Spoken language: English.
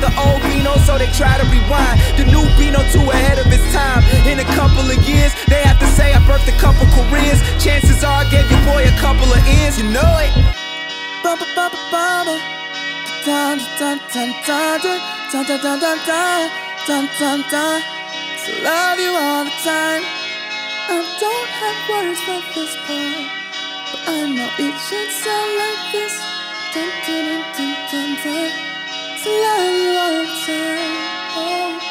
the old Bino, so they try to rewind. The new Bino too ahead of its time. In a couple of years, they have to say I birthed a couple careers. Chances are I gave your boy a couple of ears, you know it. Bumpa bumpa bumpa, dun dun dun dun dun dun dun dun dun dun dun dun. So love you all the time. I don't have words for this part, but I know it should sound like this. Dun dun dun dun dun. So love you all the time. Oh.